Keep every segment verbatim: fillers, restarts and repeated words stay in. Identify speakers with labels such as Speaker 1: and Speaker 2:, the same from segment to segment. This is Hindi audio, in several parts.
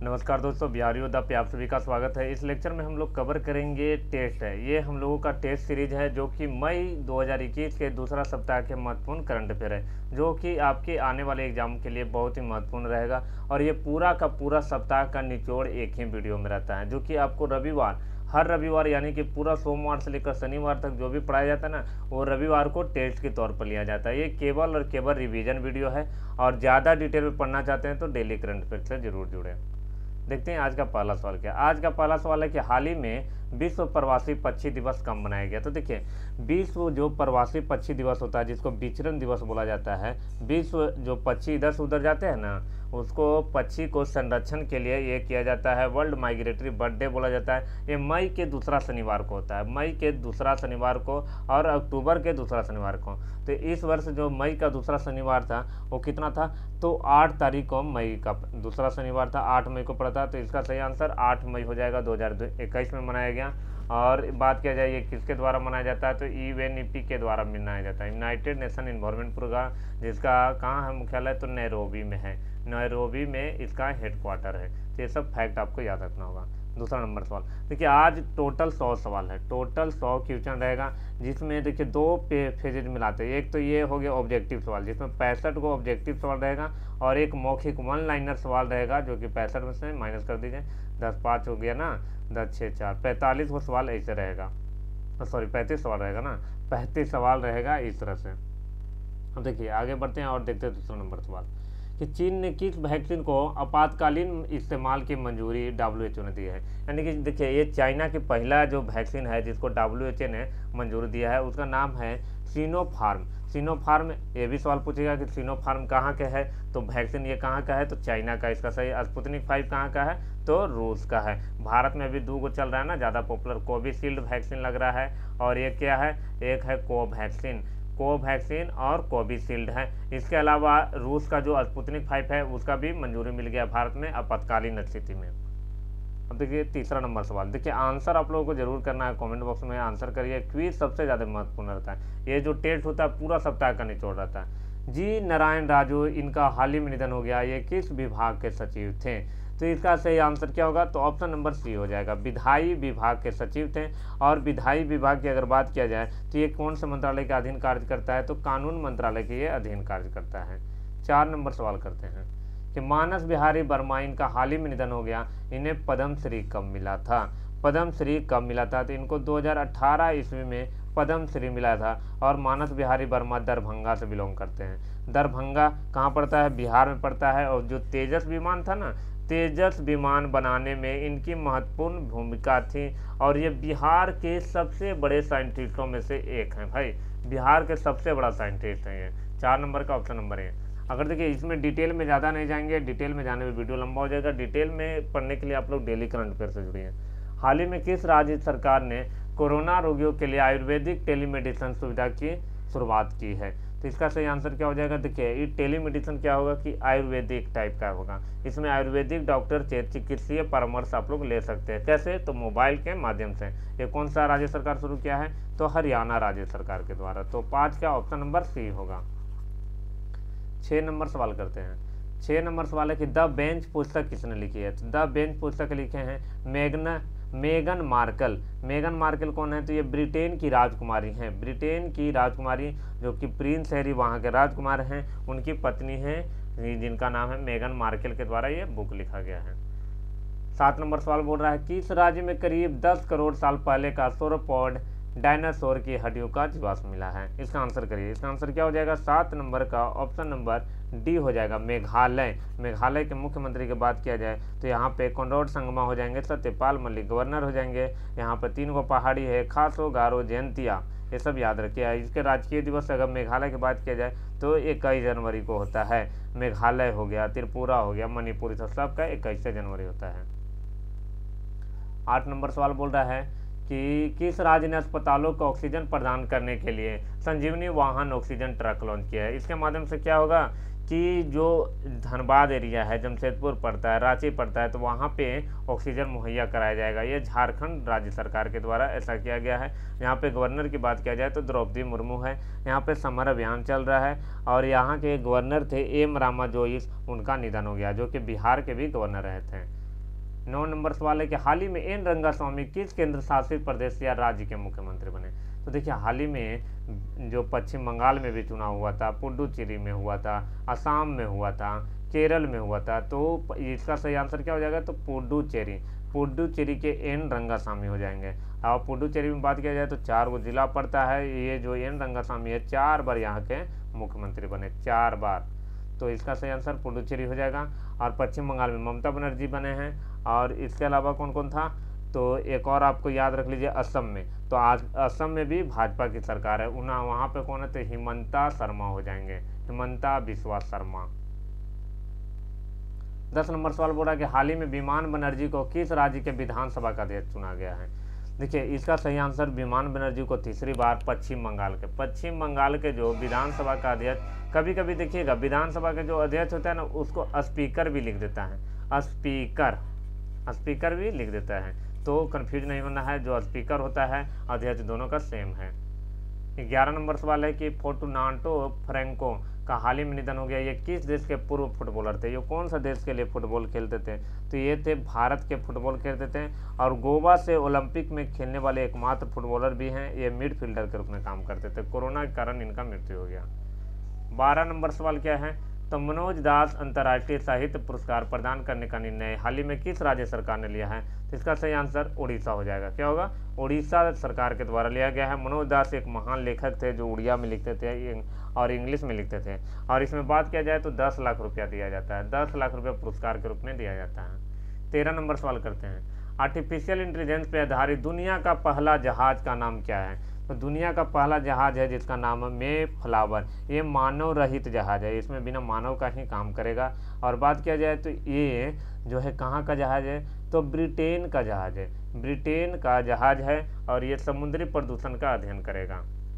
Speaker 1: नमस्कार दोस्तों, बिहारी योद्धा पे आप सभी का स्वागत है। इस लेक्चर में हम लोग कवर करेंगे टेस्ट है। ये हम लोगों का टेस्ट सीरीज है जो कि मई दो हज़ार इक्कीस के दूसरा सप्ताह के महत्वपूर्ण करंट अफेयर है, जो कि आपके आने वाले एग्जाम के लिए बहुत ही महत्वपूर्ण रहेगा। और ये पूरा का पूरा सप्ताह का निचोड़ एक ही वीडियो में रहता है, जो कि आपको रविवार हर रविवार यानी कि पूरा सोमवार से लेकर शनिवार तक जो भी पढ़ाया जाता है ना, वो रविवार को टेस्ट के तौर पर लिया जाता है। ये केवल और केवल रिवीजन वीडियो है, और ज़्यादा डिटेल में पढ़ना चाहते हैं तो डेली करंट अफेयर से जरूर जुड़ें। देखते हैं आज का पहला सवाल क्या। आज का पहला सवाल है कि हाल ही में विश्व प्रवासी पक्षी दिवस कब मनाया गया। तो देखिए, विश्व जो प्रवासी पक्षी दिवस होता है, जिसको विचरण दिवस बोला जाता है, विश्व जो पक्षी इधर से उधर जाते हैं ना, उसको पक्षी को संरक्षण के लिए ये किया जाता है। वर्ल्ड माइग्रेटरी बर्थडे बोला जाता है। ये मई के दूसरा शनिवार को होता है, मई के दूसरा शनिवार को और अक्टूबर के दूसरा शनिवार को। तो इस वर्ष जो मई का दूसरा शनिवार था वो कितना था, तो आठ तारीख को मई का दूसरा शनिवार था, आठ मई को पड़ा था। तो इसका सही आंसर आठ मई हो जाएगा, दो हज़ार इक्कीस में मनाया गया। और बात किया जाए ये किसके द्वारा मनाया जाता है, तो ई एन ई पी के द्वारा मनाया जाता है, यूनाइटेड नेशन इन्वायरमेंट प्रोग्राम, जिसका कहाँ है मुख्यालय, तो नैरोबी में है। नैरोबी में इसका हेडक्वार्टर है। तो ये सब फैक्ट आपको याद रखना होगा। दूसरा नंबर सवाल देखिए, आज टोटल सौ सवाल है, टोटल सौ क्वेश्चन रहेगा, जिसमें देखिए दो पे फेजेज मिलाते हैं। एक तो ये हो गया ऑब्जेक्टिव सवाल, जिसमें पैंसठ को ऑब्जेक्टिव सवाल रहेगा, और एक मौखिक वन लाइनर सवाल रहेगा, जो कि पैंसठ में से माइनस कर दीजिए, दस पाँच हो गया ना, दस छः चार, पैंतालीस वो सवाल ऐसे रहेगा, सॉरी पैंतीस सवाल रहेगा ना, पैंतीस सवाल रहेगा इस तरह से। अब देखिए आगे बढ़ते हैं और देखते हैं दूसरा नंबर सवाल कि चीन ने किस वैक्सीन को आपातकालीन इस्तेमाल की मंजूरी डब्ल्यू एच ओ ने दी है। यानी कि देखिए, ये चाइना की पहला जो वैक्सीन है जिसको डब्ल्यू एच ओ ने मंजूरी दिया है, उसका नाम है सिनोफार्म। सिनोफार्म, ये भी सवाल पूछेगा कि सिनोफार्म कहाँ के है, तो वैक्सीन ये कहाँ का है, तो चाइना का इसका सही। स्पुतनिक फाइव कहाँ का है, तो रूस का है। भारत में अभी दो गो चल रहा है ना ज़्यादा पॉपुलर, कोविशील्ड वैक्सीन लग रहा है, और ये क्या है, एक है कोवैक्सीन, कोवैक्सीन और कोविशील्ड है। इसके अलावा रूस का जो स्पुतनिक फाइव है उसका भी मंजूरी मिल गया भारत में आपातकालीन स्थिति में। अब देखिए तीसरा नंबर सवाल, देखिए आंसर आप लोगों को जरूर करना है, कमेंट बॉक्स में आंसर करिए। क्विज सबसे ज़्यादा महत्वपूर्ण रहता है, ये जो टेस्ट होता है पूरा सप्ताह का निचोड़ रहता है। जी नारायण राजू, इनका हाल ही में निधन हो गया, ये किस विभाग के सचिव थे। तो इसका सही आंसर क्या होगा, तो ऑप्शन नंबर सी हो जाएगा, विधायी विभाग के सचिव थे। और विधायी विभाग की अगर बात किया जाए तो ये कौन से मंत्रालय के अधीन कार्य करता है, तो कानून मंत्रालय के ये अधीन कार्य करता है। चार नंबर सवाल करते हैं कि मानस बिहारी वर्मा, इनका हाल ही में निधन हो गया, इन्हें पद्म श्री कब मिला था। पद्म श्री कब मिला था, तो इनको दो हज़ार अठारह ईस्वी में पद्म श्री मिला था। और मानस बिहारी वर्मा दरभंगा से बिलोंग करते हैं। दरभंगा कहाँ पड़ता है, बिहार में पड़ता है। और जो तेजस विमान था ना, तेजस विमान बनाने में इनकी महत्वपूर्ण भूमिका थी, और ये बिहार के सबसे बड़े साइंटिस्टों में से एक हैं भाई, बिहार के सबसे बड़ा साइंटिस्ट हैं ये। चार नंबर का ऑप्शन नंबर है। अगर देखिए इसमें डिटेल में ज़्यादा नहीं जाएंगे, डिटेल में जाने में वीडियो लंबा हो जाएगा, डिटेल में पढ़ने के लिए आप लोग डेली करंट अफेयर से जुड़िए। हाल ही में किस राज्य सरकार ने कोरोना रोगियों के लिए आयुर्वेदिक टेलीमेडिसिन सुविधा की शुरुआत की है। तो इसका सही आंसर क्या हो जाएगा, देखिए ये टेलीमेडिसिन क्या होगा कि आयुर्वेदिक टाइप का होगा। इसमें आयुर्वेदिक डॉक्टर से चिकित्सीय परामर्श आप लोग ले सकते हैं। कैसे, तो मोबाइल के माध्यम से। ये कौन सा राज्य सरकार शुरू किया है, तो हरियाणा राज्य सरकार के द्वारा। तो पाँच का ऑप्शन नंबर सी होगा। छः नंबर सवाल करते हैं। छः नंबर सवाल है कि द बेंच पुस्तक किसने लिखी है। तो द बेंच पुस्तक लिखे हैं Megan Megan Markle. Megan Markle कौन है, तो ये ब्रिटेन की राजकुमारी हैं, ब्रिटेन की राजकुमारी जो कि प्रिंस हैरी वहाँ के राजकुमार हैं, उनकी पत्नी हैं, जिनका नाम है मेगन मार्कल, के द्वारा ये बुक लिखा गया है। सात नंबर सवाल बोल रहा है किस राज्य में करीब दस करोड़ साल पहले का सोरोपॉड डायनासोर की हड्डियों का जीवाश्म मिला है। इसका आंसर करिए। इसका आंसर क्या हो जाएगा, सात नंबर का ऑप्शन नंबर डी हो जाएगा, मेघालय। मेघालय के मुख्यमंत्री की बात किया जाए तो यहाँ पे कॉनराड संगमा हो जाएंगे, सत्यपाल मलिक गवर्नर हो जाएंगे। यहाँ पर तीन गो पहाड़ी है, खासो, गारो, जयंतिया, ये सब याद रखिए। इसके राजकीय दिवस अगर मेघालय की बात किया जाए तो इक्कीस जनवरी को होता है। मेघालय हो गया, त्रिपुरा हो गया, मणिपुर, सबका इक्कीस जनवरी होता है। आठ नंबर सवाल बोल रहा है कि किस राज्य ने अस्पतालों को ऑक्सीजन प्रदान करने के लिए संजीवनी वाहन ऑक्सीजन ट्रक लॉन्च किया है। इसके माध्यम से क्या होगा कि जो धनबाद एरिया है, जमशेदपुर पड़ता है, रांची पड़ता है, तो वहाँ पे ऑक्सीजन मुहैया कराया जाएगा। ये झारखंड राज्य सरकार के द्वारा ऐसा किया गया है। यहाँ पे गवर्नर की बात किया जाए तो द्रौपदी मुर्मू है। यहाँ पे समर अभियान चल रहा है और यहाँ के गवर्नर थे एम रामा जोइस, उनका निधन हो गया, जो कि बिहार के भी गवर्नर रहे थे। नौ नंबर सवाल है कि हाल ही में एन रंगास्वामी किस केंद्र शासित प्रदेश या राज्य के मुख्यमंत्री बने। तो देखिए हाल ही में जो पश्चिम बंगाल में भी चुनाव हुआ था, पुडुचेरी में हुआ था, असम में हुआ था, केरल में हुआ था, तो इसका सही आंसर क्या हो जाएगा, तो पुडुचेरी। पुडुचेरी के एन रंगास्वामी हो जाएंगे। और पुडुचेरी में बात किया जाए तो चार गो जिला पड़ता है, ये जो एन रंगास्वामी है चार बार यहाँ के मुख्यमंत्री बने, चार बार, तो इसका सही आंसर पुडुचेरी हो जाएगा। और पश्चिम बंगाल में ममता बनर्जी बने हैं। और इसके अलावा कौन कौन था, तो एक और आपको याद रख लीजिए, असम में, तो आज असम में भी भाजपा की सरकार है, उन्हें वहाँ पे कौन है, तो हिमंता शर्मा हो जाएंगे, हिमंता बिस्वा शर्मा। दस नंबर सवाल बोल रहा है कि हाल ही में विमान बनर्जी को किस राज्य के विधानसभा का अध्यक्ष चुना गया है। देखिए इसका सही आंसर विमान बनर्जी को तीसरी बार पश्चिम बंगाल के पश्चिम बंगाल के जो विधानसभा का अध्यक्ष, कभी कभी देखिएगा विधानसभा के जो अध्यक्ष होता है ना उसको स्पीकर भी लिख देता है, स्पीकर स्पीकर भी लिख देता है, तो कंफ्यूज नहीं होना है, जो स्पीकर होता है अध्यक्ष दोनों का सेम है। ग्यारह नंबर सवाल है कि फोर्टुनाटो फ्रैंको का हाल ही में निधन हो गया, ये किस देश के पूर्व फुटबॉलर थे, ये कौन सा देश के लिए फुटबॉल खेलते थे, तो ये थे भारत के फुटबॉल खेलते थे और गोवा से ओलंपिक में खेलने वाले एकमात्र फुटबॉलर भी हैं, ये मिडफील्डर के रूप में काम करते थे, कोरोना के कारण इनका मृत्यु हो गया। बारह नंबर सवाल क्या है, तो मनोज दास अंतर्राष्ट्रीय साहित्य पुरस्कार प्रदान करने का निर्णय हाल ही में किस राज्य सरकार ने लिया है, तो इसका सही आंसर उड़ीसा हो जाएगा। क्या होगा, उड़ीसा सरकार के द्वारा लिया गया है। मनोज दास एक महान लेखक थे जो उड़िया में लिखते थे और इंग्लिश में लिखते थे, और इसमें बात किया जाए तो दस लाख रुपया दिया जाता है, दस लाख रुपया पुरस्कार के रूप में दिया जाता है। तेरह नंबर सवाल करते हैं, आर्टिफिशियल इंटेलिजेंस पर आधारित दुनिया का पहला जहाज का नाम क्या है, तो दुनिया का पहला जहाज है जिसका नाम है मे फ्लावर, ये मानव रहित जहाज है, इसमें बिना मानव का ही काम करेगा। और बात किया जाए तो ये जो है कहाँ का जहाज है, तो ब्रिटेन का जहाज है, ब्रिटेन का जहाज है और ये समुद्री प्रदूषण का अध्ययन करेगा।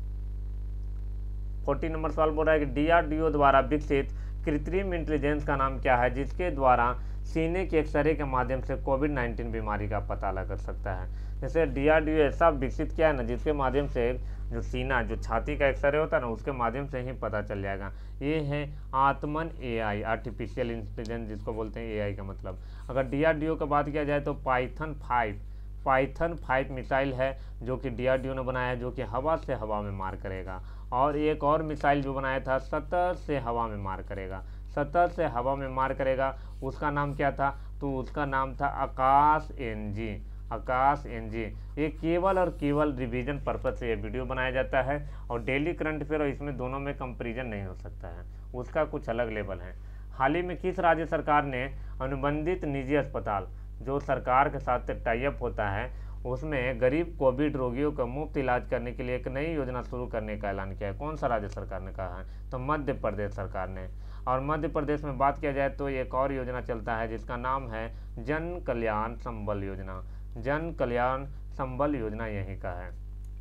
Speaker 1: फोर्टी नंबर सवाल बोल रहा है कि डी आर डी ओ द्वारा विकसित कृत्रिम इंटेलिजेंस का नाम क्या है जिसके द्वारा सीने के एक्सरे के माध्यम से कोविड नाइन्टीन बीमारी का पता लगा सकता है। जैसे डी आर डी ओ ऐसा विकसित किया है ना जिसके माध्यम से जो सीना जो छाती का एक्सरे होता है ना उसके माध्यम से ही पता चल जाएगा। ये है आत्मन ए आई, आर्टिफिशियल इंटेलिजेंस जिसको बोलते हैं ए आई का मतलब। अगर डी आर डी ओ का बात किया जाए तो Python five Python five missile है जो कि डी आर डी ओ ने बनाया है, जो कि हवा से हवा में मार करेगा। और एक और मिसाइल जो बनाया था सतह से हवा में मार करेगा, सतह से हवा में मार करेगा, उसका नाम क्या था, तो उसका नाम था आकाश एन जी, आकाश एन जी। ये केवल और केवल रिवीजन पर्पज से ये वीडियो बनाया जाता है और डेली करंट अफेयर और इसमें दोनों में कंपैरिजन नहीं हो सकता है, उसका कुछ अलग लेवल है। हाल ही में किस राज्य सरकार ने अनुबंधित निजी अस्पताल जो सरकार के साथ टाई अप होता है उसमें गरीब कोविड रोगियों का मुफ्त इलाज करने के लिए एक नई योजना शुरू करने का ऐलान किया है, कौन सा राज्य सरकार ने कहा है, तो मध्य प्रदेश सरकार ने। और मध्य प्रदेश में बात किया जाए तो एक और योजना चलता है जिसका नाम है जन कल्याण संबल योजना, जन कल्याण संबल योजना यही का है।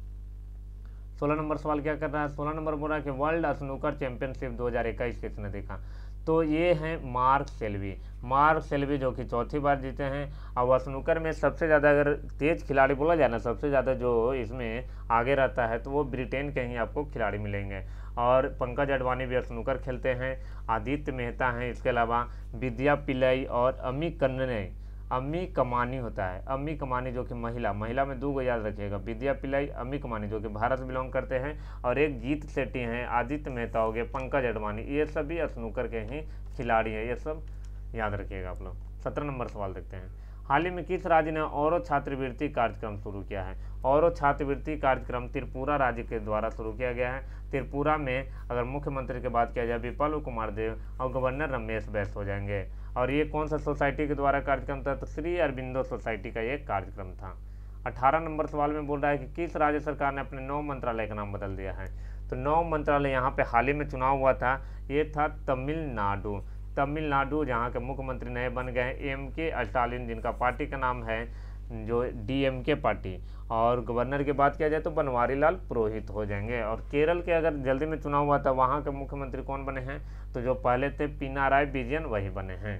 Speaker 1: सोलह नंबर सवाल क्या कर रहा है, सोलह नंबर बोल रहा है कि वर्ल्ड स्नूकर चैंपियनशिप दो हज़ार इक्कीस किसने देखा, तो ये हैं मार्क सेल्वी, मार्क सेल्वी जो कि चौथी बार जीते हैं। और स्नूकर में सबसे ज़्यादा अगर तेज खिलाड़ी बोला जाए ना, सबसे ज़्यादा जो इसमें आगे रहता है तो वो ब्रिटेन के ही आपको खिलाड़ी मिलेंगे। और पंकज अडवाणी भी स्नूकर खेलते हैं, आदित्य मेहता हैं, इसके अलावा विद्या पिल्लई और अमी कन्नने अम्मी कमानी होता है, अम्मी कमानी जो कि महिला महिला में दो गो याद रखिएगा, विद्या पिल्लई अम्मी कमानी जो कि भारत से बिलोंग करते हैं, और एक जीत सेठी हैं, आदित्य मेहता हो गए, पंकज अडवाणी, ये सभी स्नूकर के ही खिलाड़ी हैं, ये सब याद रखिएगा आप लोग। सत्रह नंबर सवाल देखते हैं, हाल ही में किस राज्य ने औरो छात्रवृत्ति कार्यक्रम शुरू किया है, औरो छात्रवृत्ति कार्यक्रम त्रिपुरा राज्य के द्वारा शुरू किया गया है। त्रिपुरा में अगर मुख्यमंत्री की बात किया जाए विप्लव कुमार देव और गवर्नर रमेश बैस हो जाएंगे। और ये कौन सा सोसाइटी के द्वारा कार्यक्रम था, तो श्री अरबिंदो सोसाइटी का ये कार्यक्रम था। अठारह नंबर सवाल में बोल रहा है कि किस राज्य सरकार ने अपने नौ मंत्रालय का नाम बदल दिया है, तो नौ मंत्रालय यहाँ पे हाल ही में चुनाव हुआ था, ये था तमिलनाडु, तमिलनाडु जहाँ के मुख्यमंत्री नए बन गए हैं एम के स्टालिन जिनका पार्टी का नाम है जो डी एम के पार्टी। और गवर्नर की बात किया जाए तो बनवारी लाल पुरोहित हो जाएंगे। और केरल के अगर जल्दी में चुनाव हुआ था वहाँ के मुख्यमंत्री कौन बने हैं, तो जो पहले थे पिनाराई विजयन वही बने हैं।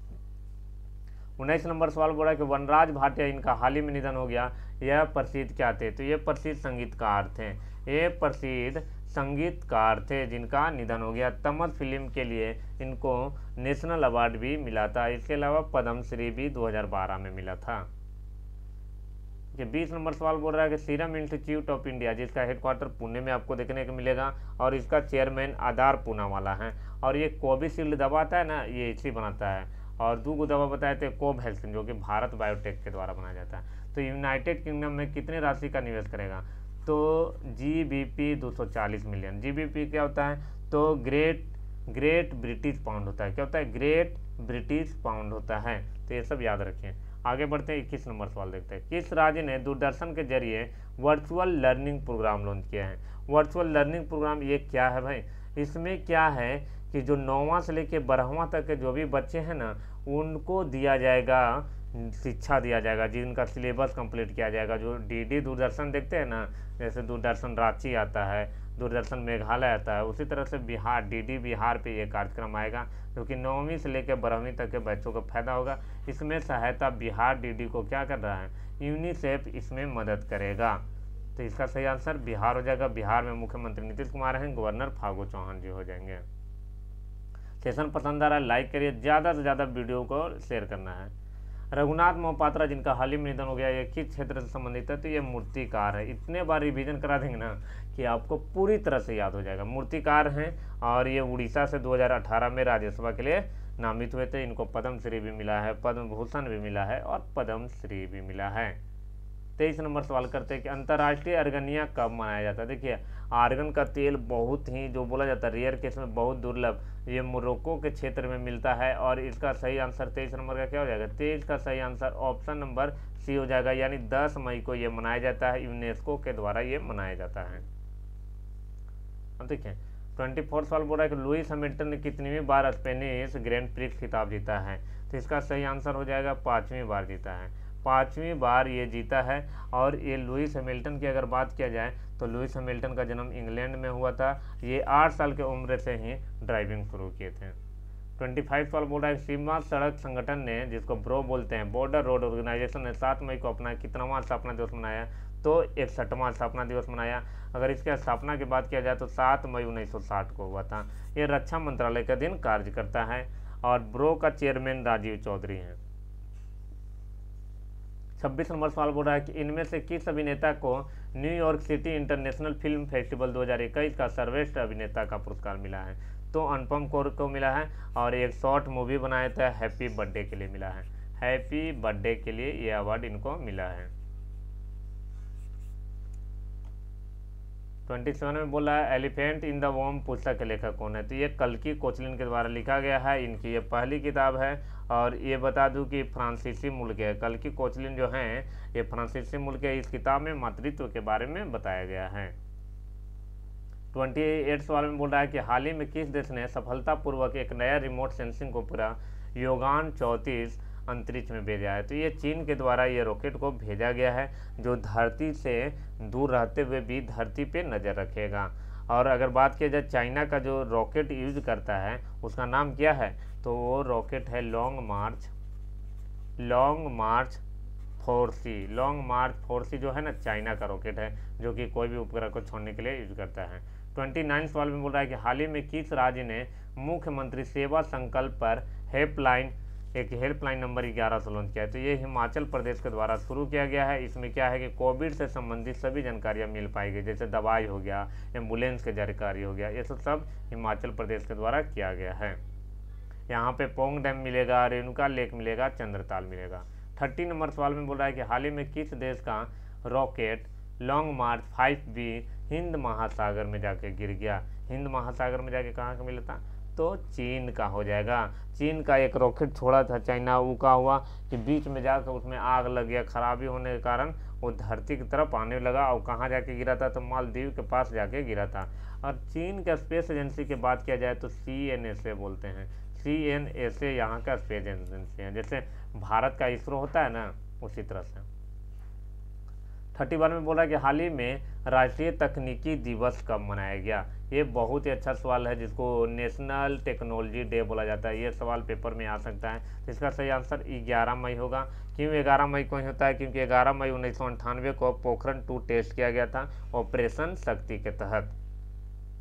Speaker 1: उन्नीस नंबर सवाल बोला कि वनराज भाटिया इनका हाल ही में निधन हो गया, यह प्रसिद्ध क्या थे, तो ये प्रसिद्ध संगीतकार थे, ये प्रसिद्ध संगीतकार थे जिनका निधन हो गया। तमस फिल्म के लिए इनको नेशनल अवार्ड भी मिला था। इसके अलावा पद्मश्री भी दो हज़ार बारह में मिला था। ये बीस नंबर सवाल बोल रहा है कि सीरम इंस्टीट्यूट ऑफ इंडिया, जिसका हेडक्वार्टर पुणे में आपको देखने को मिलेगा और इसका चेयरमैन आधार पूनावाला है, और ये कोविशील्ड दवा आता है ना, ये इसी बनाता है। और दो दवा बताए थे कोवैक्सीन, जो कि भारत बायोटेक के द्वारा बनाया जाता है। तो यूनाइटेड किंगडम में कितनी राशि का निवेश करेगा? तो जी बी पी दो सौ चालीस मिलियन। जी बी पी क्या होता है? तो ग्रेट ग्रेट ब्रिटिश पाउंड होता है। क्या होता है? ग्रेट ब्रिटिश पाउंड होता है। तो ये सब याद रखें। आगे बढ़ते हैं, इक्कीस नंबर सवाल देखते हैं। किस राज्य ने दूरदर्शन के जरिए वर्चुअल लर्निंग प्रोग्राम लॉन्च किया है? वर्चुअल लर्निंग प्रोग्राम ये क्या है भाई? इसमें क्या है कि जो नौवां से लेकर बारहवां तक के जो भी बच्चे हैं ना, उनको दिया जाएगा, शिक्षा दिया जाएगा, जिनका सिलेबस कंप्लीट किया जाएगा। जो डीडी दूरदर्शन देखते हैं ना, जैसे दूरदर्शन रांची आता है, दूरदर्शन मेघालय आता है, उसी तरह से बिहार डीडी बिहार पे ये कार्यक्रम आएगा, जो कि नौवीं से लेकर बारहवीं तक के बच्चों को फायदा होगा। इसमें सहायता बिहार डीडी को क्या कर रहा है? यूनिसेफ इसमें मदद करेगा। तो इसका सही आंसर बिहार हो जाएगा। बिहार में मुख्यमंत्री नीतीश कुमार हैं, गवर्नर फागू चौहान जी हो जाएंगे। सेशन पसंद आ रहा है लाइक करिए, ज़्यादा से ज़्यादा वीडियो को शेयर करना है। रघुनाथ मोहपात्रा, जिनका हाल ही में निधन हो गया, ये किस क्षेत्र से संबंधित है? तो ये मूर्तिकार है। इतने बार रिवीजन करा देंगे ना कि आपको पूरी तरह से याद हो जाएगा। मूर्तिकार हैं और ये उड़ीसा से दो हज़ार अठारह में राज्यसभा के लिए नामित हुए थे। इनको पद्मश्री भी मिला है, पद्म भूषण भी मिला है और पद्मश्री भी मिला है। तेईस नंबर सवाल करते हैं कि अंतर्राष्ट्रीय अर्गनिया कब मनाया जाता है? देखिए, आर्गन का तेल बहुत ही, जो बोला जाता है रेयर केस में बहुत दुर्लभ, ये मोरक्को के क्षेत्र में मिलता है। और इसका सही आंसर तेईस नंबर का क्या हो जाएगा? तेईस का सही आंसर ऑप्शन नंबर सी हो जाएगा, यानी दस मई को ये मनाया जाता है। यूनेस्को के द्वारा ये मनाया जाता है। अब देखिए, ट्वेंटी फोर सवाल बोल रहा है कि लुईस हैमिल्टन ने कितनी बार स्पेनिश ग्रैंड प्रिक्स खिताब जीता है? तो इसका सही आंसर हो जाएगा पाँचवीं बार जीता है। पाँचवीं बार ये जीता है। और ये लुईस हैमिल्टन की अगर बात किया जाए तो लुईस हैमिल्टन का जन्म इंग्लैंड में हुआ था। ये आठ साल की उम्र से ही ड्राइविंग शुरू किए थे। पच्चीस साल बोल रहा है सीमा सड़क संगठन ने, जिसको ब्रो बोलते हैं, बॉर्डर रोड ऑर्गेनाइजेशन ने सात मई को अपना कितनावां स्थापना दिवस मनाया? तो इकसठवां स्थापना दिवस मनाया। अगर इसके स्थापना की बात किया जाए तो सात मई उन्नीस सौ साठ को हुआ था। ये रक्षा मंत्रालय का दिन कार्य करता है और ब्रो का चेयरमैन राजीव चौधरी हैं। छब्बीस नंबर सवाल बोल रहा है कि इनमें से किस अभिनेता को New York city international film festival दो हज़ार इक्कीस का सर्वश्रेष्ठ अभिनेता का पुरस्कार मिला है? तो अनुपम कौर को मिला है और एक शॉर्ट मूवी बनाया था, हैप्पी बर्थडे के लिए मिला है। हैप्पी बर्थडे के लिए ये अवार्ड इनको मिला है। सत्ताईस में बोला है एलिफेंट इन द वॉर्म पुस्तक के लेखक कौन है? तो ये कल्की कोचलिन के द्वारा लिखा गया है। इनकी ये पहली किताब है और ये बता दूं कि फ्रांसीसी मूल के है। कल्की कोचलिन जो हैं ये फ्रांसीसी मूल के। इस किताब में मातृत्व के बारे में बताया गया है। अट्ठाईस सवाल में बोल रहा है कि हाल ही में किस देश ने सफलतापूर्वक एक नया रिमोट सेंसिंग को पूरा योगान चौंतीस अंतरिक्ष में भेजा है? तो ये चीन के द्वारा ये रॉकेट को भेजा गया है, जो धरती से दूर रहते हुए भी धरती पे नज़र रखेगा। और अगर बात किया जाए चाइना का जो रॉकेट यूज करता है उसका नाम क्या है? तो वो रॉकेट है Long March Long March four C. Long March four C जो है ना, चाइना का रॉकेट है, जो कि कोई भी उपग्रह को छोड़ने के लिए यूज करता है। उनतीस सवाल में बोल रहा है कि हाल ही में किस राज्य ने मुख्यमंत्री सेवा संकल्प पर हेल्पलाइन एक हेल्पलाइन नंबर ग्यारह सौ लॉन्च किया है? तो ये हिमाचल प्रदेश के द्वारा शुरू किया गया है। इसमें क्या है कि कोविड से संबंधित सभी जानकारियाँ मिल पाएगी, जैसे दवाई हो गया, एम्बुलेंस की जानकारी हो गया, ये सब सब हिमाचल प्रदेश के द्वारा किया गया है। यहाँ पे पोंग डैम मिलेगा, रेणुका लेक मिलेगा, चंद्रताल मिलेगा। थर्टी नंबर सवाल में बोल रहा है कि हाल ही में किस देश का rocket Long March five B हिंद महासागर में जाके गिर गया? हिंद महासागर में जाके कहाँ का मिला था? तो चीन का हो जाएगा। चीन का एक रॉकेट छोड़ा था चाइना, वो का हुआ कि बीच में जाकर उसमें आग लग गया। खराबी होने के कारण वो धरती की तरफ आने लगा और कहाँ जाके गिरा था? तो मालदीव के पास जाके गिरा था। और चीन के स्पेस एजेंसी की बात किया जाए तो सी एन एस ए बोलते हैं। सी एन एस ए यहाँ का स्पेस एजेंसी है, जैसे भारत का इसरो होता है ना, उसी तरह से। थर्टी वन में बोला कि हाल ही में राष्ट्रीय तकनीकी दिवस कब मनाया गया? ये बहुत ही अच्छा सवाल है, जिसको नेशनल टेक्नोलॉजी डे बोला जाता है। ये सवाल पेपर में आ सकता है। तो इसका सही आंसर ग्यारह मई होगा। क्यों ग्यारह मई को ही होता है? क्योंकि ग्यारह मई उन्नीस सौ अंठानवे को पोखरण टू टेस्ट किया गया था ऑपरेशन शक्ति के तहत।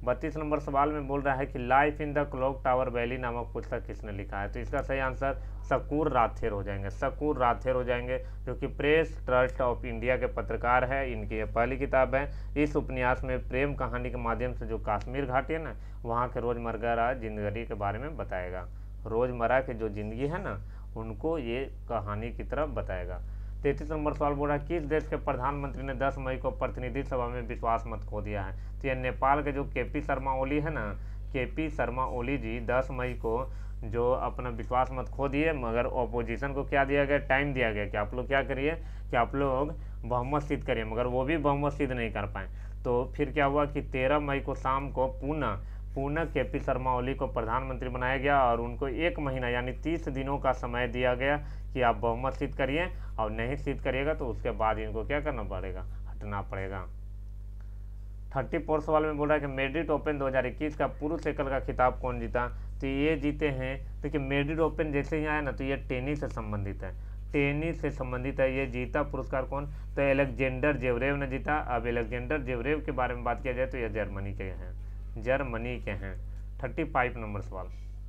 Speaker 1: बत्तीस नंबर सवाल में बोल रहा है कि life in the Clock Tower Valley नामक पुस्तक किसने लिखा है, तो इसका सही आंसर शकूर राथेर हो जाएंगे, शकूर राथेर हो जाएंगे, जो कि प्रेस ट्रस्ट ऑफ इंडिया के पत्रकार है। इनकी यह पहली किताब है। इस उपन्यास में प्रेम कहानी के माध्यम से जो कश्मीर घाटी है ना, वहाँ के रोजमर्रा जिंदगी के बारे में बताएगा। रोजमर्रा की जो जिंदगी है ना, उनको ये कहानी की तरफ बताएगा। तैतीस नंबर सवाल बोल रहा है किस देश के प्रधानमंत्री ने दस मई को प्रतिनिधि सभा में विश्वास मत खो दिया है, तो यह नेपाल के जो के पी शर्मा ओली है ना, के पी शर्मा ओली जी दस मई को जो अपना विश्वास मत खो दिए, मगर ऑपोजिशन को क्या दिया गया, टाइम दिया गया कि आप लोग क्या करिए कि आप लोग बहुमत सिद्ध करिए, मगर वो भी बहुमत सिद्ध नहीं कर पाए। तो फिर क्या हुआ कि तेरह मई को शाम को पुनः पुनः के पी शर्मा ओली को प्रधानमंत्री बनाया गया और उनको एक महीना यानी तीस दिनों का समय दिया गया कि आप बहुमत सिद्ध करिए, और नहीं सिद्ध करिएगा तो उसके बाद इनको क्या करना पड़ेगा, हटना पड़ेगा। थर्टी फोर सवाल में बोल रहा है कि मैड्रिड ओपन दो हज़ार इक्कीस का पुरुष एकल का खिताब कौन जीता, तो ये जीते हैं। देखिए मैड्रिड ओपन जैसे ही आया ना, तो ये टेनिस से संबंधित है, टेनिस से संबंधित है। ये जीता पुरस्कार कौन, तो एलेक्जेंडर जेवरेव ने जीता। अब एलेक्जेंडर जेवरेव के बारे में बात किया जाए तो ये जर्मनी के हैं, जर्मनी के हैं। थर्टी फाइव नंबर सवाल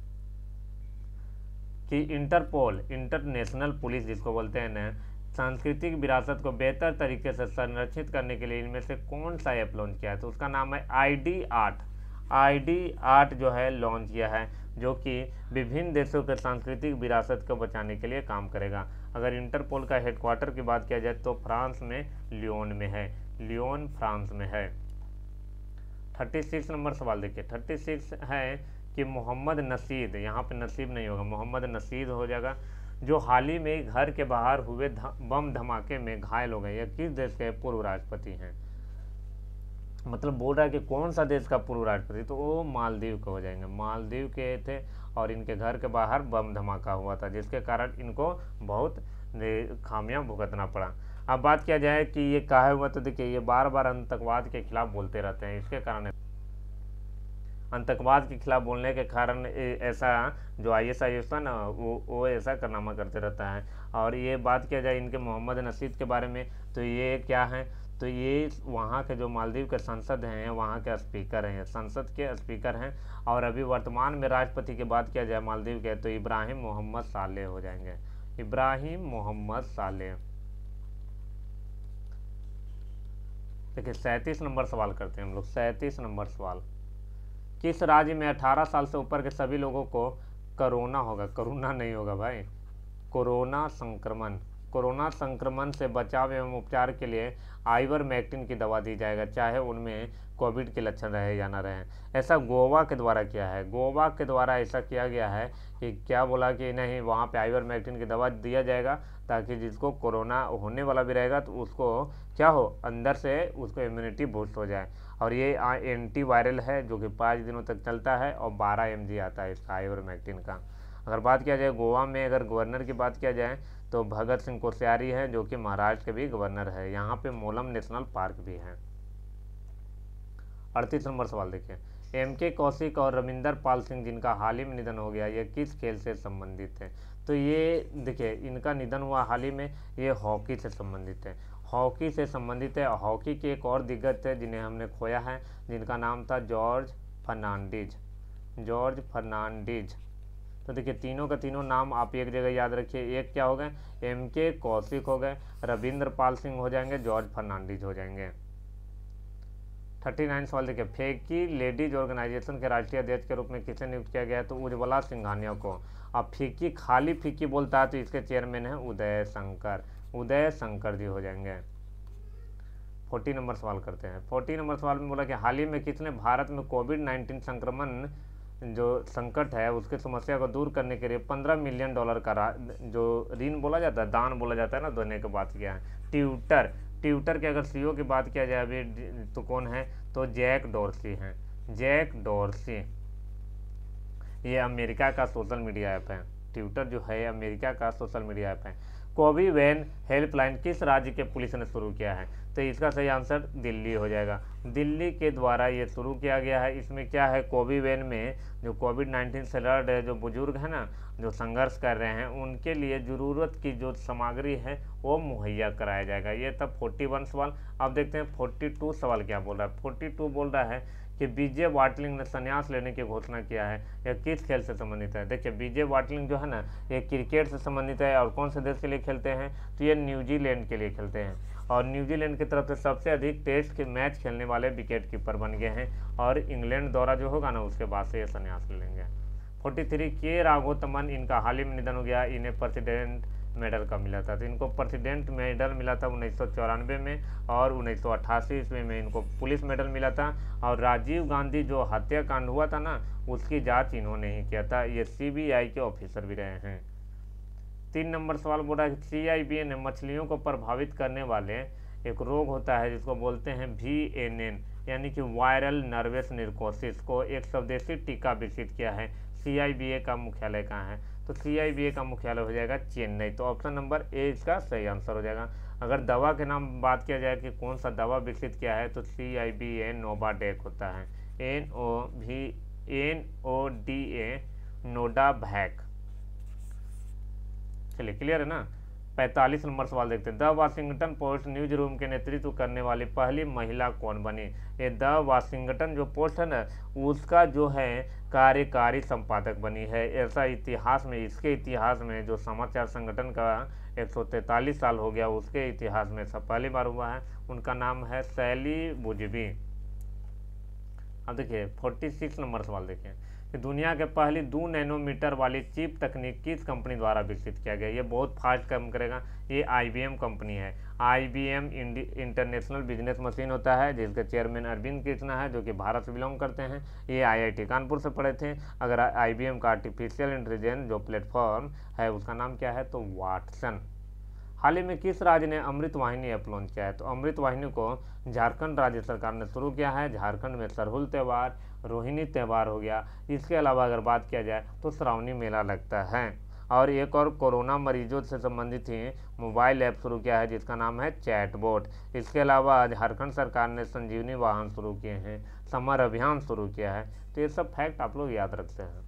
Speaker 1: कि इंटरपोल, इंटरनेशनल पुलिस जिसको बोलते हैं ना, सांस्कृतिक विरासत को बेहतर तरीके से संरक्षित करने के लिए इनमें से कौन सा ऐप लॉन्च किया है, तो उसका नाम है I D art. I D art जो है लॉन्च किया है, जो कि विभिन्न देशों के सांस्कृतिक विरासत को बचाने के लिए काम करेगा। अगर इंटरपोल का हेडक्वार्टर की बात किया जाए तो फ्रांस में लियोन में है, लियोन फ्रांस में है। थर्टी सिक्स नंबर सवाल देखिए, थर्टी सिक्स है कि मोहम्मद नशीद, यहाँ पे नसीब नहीं होगा, मोहम्मद नशीद हो जाएगा, जो हाल ही में घर के बाहर हुए बम धमाके में घायल हो गए। यह किस देश के पूर्व राष्ट्रपति हैं, मतलब बोल रहा है कि कौन सा देश का पूर्व राष्ट्रपति, तो वो मालदीव के हो जाएंगे, मालदीव के थे और इनके घर के बाहर बम धमाका हुआ था, जिसके कारण इनको बहुत खामियां भुगतना पड़ा। अब बात किया जाए कि ये काहे हुआ, तो देखिए ये बार बार आतंकवाद के खिलाफ बोलते रहते हैं, इसके कारण आतंकवाद के खिलाफ बोलने के कारण ऐसा जो आई एस आई था ना, वो वो ऐसा कारनामा करते रहता है। और ये बात किया जाए इनके मोहम्मद नशीद के बारे में, तो ये क्या है, तो ये वहाँ के जो मालदीव के संसद हैं, वहाँ के स्पीकर हैं, संसद के स्पीकर हैं। और अभी वर्तमान में राष्ट्रपति की बात किया जाए मालदीव के, तो इब्राहिम मोहम्मद सालेह हो जाएंगे, इब्राहिम मोहम्मद सालेह। देखिए सैंतीस नंबर सवाल करते हैं हम लोग, सैंतीस नंबर सवाल, किस राज्य में अठारह साल से ऊपर के सभी लोगों को कोरोना होगा, कोरोना नहीं होगा भाई, कोरोना संक्रमण, कोरोना संक्रमण से बचाव एवं उपचार के लिए आइवरमेक्टिन की दवा दी जाएगा, चाहे उनमें कोविड के लक्षण रहे या ना रहे। ऐसा गोवा के द्वारा किया है, गोवा के द्वारा ऐसा किया गया है कि क्या बोला कि नहीं, वहाँ पे आइवरमेक्टिन की दवा दिया जाएगा, ताकि जिसको कोरोना होने वाला भी रहेगा तो उसको क्या हो, अंदर से उसको इम्यूनिटी बूस्ट हो जाए। और ये एंटीवायरल है, जो कि पाँच दिनों तक चलता है और बारह एम जी आता है इसका आइवरमेक्टिन का। अगर बात किया जाए गोवा में, अगर गवर्नर की बात किया जाए तो भगत सिंह कोश्यारी है, जो कि महाराष्ट्र के भी गवर्नर है। यहाँ पे मोलम नेशनल पार्क भी है। अड़तीस नंबर सवाल देखिए, एम के कौशिक और रविंदर पाल सिंह जिनका हाल ही में निधन हो गया, ये किस खेल से संबंधित है, तो ये देखिए इनका निधन हुआ हाल ही में, ये हॉकी से संबंधित है, हॉकी से संबंधित है। हॉकी के एक और दिग्गज थे जिन्हें हमने खोया है, जिनका नाम था जॉर्ज फर्नांडिज, जॉर्ज फर्नांडिज। तो देखिए तीनों का तीनों नाम आप एक जगह याद रखिए, एक क्या हो गए, एम के कौशिक हो गए, रविंद्र पाल सिंह हो जाएंगे, जॉर्ज फर्नांडिज हो जाएंगे। थर्टी नाइन सवाल देखिए, फेकी लेडीज ऑर्गेनाइजेशन के राष्ट्रीय अध्यक्ष के रूप में किसे नियुक्त किया गया है, तो उज्ज्वला सिंघानिया को। अब फीकी खाली फीकी बोलता है तो इसके चेयरमैन है उदय शंकर, उदय शंकर जी हो जाएंगे। फोर्टी नंबर सवाल करते हैं। फोर्टी नंबर सवाल में बोला कि हाल ही में किसने भारत में कोविड नाइन्टीन संक्रमण जो संकट है उसकी समस्या को दूर करने के लिए पंद्रह मिलियन डॉलर का जो ऋण बोला जाता है, दान बोला जाता है ना, देने की बात किया है। ट्विटर, ट्विटर के अगर सीईओ की बात किया जाए अभी तो कौन है, तो जैक डॉर्सी हैं, जैक डॉर्सी। ये अमेरिका का सोशल मीडिया ऐप है, ट्विटर जो है अमेरिका का सोशल मीडिया ऐप है। कोविवैन हेल्पलाइन किस राज्य के पुलिस ने शुरू किया है, तो इसका सही आंसर दिल्ली हो जाएगा, दिल्ली के द्वारा ये शुरू किया गया है। इसमें क्या है, कोविवैन में जो कोविड नाइन्टीन से लड़ रहे जो बुजुर्ग हैं ना, जो संघर्ष कर रहे हैं, उनके लिए ज़रूरत की जो सामग्री है वो मुहैया कराया जाएगा। ये तब फोर्टी वन सवाल। अब देखते हैं फोर्टी टू सवाल क्या बोल रहा है। फोर्टी टू बोल रहा है कि विजय वाटलिंग ने संन्यास लेने की घोषणा किया है, यह किस खेल से संबंधित है। देखिए विजय वाटलिंग जो है ना, ये क्रिकेट से संबंधित है और कौन से देश के लिए खेलते हैं, तो ये न्यूजीलैंड के लिए खेलते हैं और न्यूजीलैंड की तरफ से सबसे अधिक टेस्ट के मैच खेलने वाले विकेट कीपर बन गए हैं और इंग्लैंड दौरा जो होगा ना उसके बाद से ये संन्यास ले लेंगे। फोर्टी थ्री के राघोतमन, इनका हाल ही में निधन हो गया। इन्हें प्रेसिडेंट मेडल का मिला था, तो इनको प्रेसिडेंट मेडल मिला था उन्नीस सौ चौरानवे में और उन्नीस सौ अट्ठासी ईस्वी में इनको पुलिस मेडल मिला था। और राजीव गांधी जो हत्याकांड हुआ था ना, उसकी जांच इन्होंने ही किया था। ये सीबीआई के ऑफिसर भी रहे हैं। तीन नंबर सवाल बोला कि सीआईबीए ने मछलियों को प्रभावित करने वाले एक रोग होता है जिसको बोलते हैं वी एन एन यानी कि वायरल नर्वस निर्कोसिस को एक स्वदेशी टीका विकसित किया है। सीआईबीए का मुख्यालय कहाँ है, तो सीआईबीए का मुख्यालय हो जाएगा चेन्नई। तो ऑप्शन नंबर ए इसका सही आंसर हो जाएगा। अगर दवा के नाम बात किया जाए कि कौन सा दवा विकसित किया है, तो सीआईबीए नोवाडेक होता है, N O V N O D A नोडावैक। चलिए क्लियर है ना। पैंतालीस नंबर सवाल देखते हैं। The Washington Post newsroom के नेतृत्व करने वाली पहली महिला कौन बनी। ये द वाशिंगटन जो पोस्ट है ना, उसका जो है कार्यकारी संपादक बनी है। ऐसा इतिहास में, इसके इतिहास में जो समाचार संगठन का एक सौ तैंतालीस साल हो गया, उसके इतिहास में सब पहली बार हुआ है। उनका नाम है शैली बुजबी। अब देखिए छियालीस नंबर सवाल देखिए कि दुनिया के पहली दो नैनोमीटर वाली चिप तकनीक किस कंपनी द्वारा विकसित किया गया। ये बहुत फास्ट काम करेगा, ये आईबीएम कंपनी है। आईबीएम इंटरनेशनल बिजनेस मशीन होता है जिसके चेयरमैन अरविंद कृष्णा है जो कि भारत से बिलोंग करते हैं। ये आईआईटी कानपुर से पढ़े थे। अगर आईबीएम का आर्टिफिशियल इंटेलिजेंस जो प्लेटफॉर्म है उसका नाम क्या है, तो वाटसन। हाल ही में किस राज्य ने अमृत वाहिनी ऐप लॉन्च किया है, तो अमृत वाहिनी को झारखंड राज्य सरकार ने शुरू किया है। झारखंड में सरहुल त्यौहार, रोहिणी त्यौहार हो गया। इसके अलावा अगर बात किया जाए तो श्रावणी मेला लगता है। और एक और कोरोना मरीजों से संबंधित ही मोबाइल ऐप शुरू किया है जिसका नाम है चैटबॉट। इसके अलावा झारखंड सरकार ने संजीवनी वाहन शुरू किए हैं, समर अभियान शुरू किया है। तो ये सब फैक्ट आप लोग याद रखते हैं।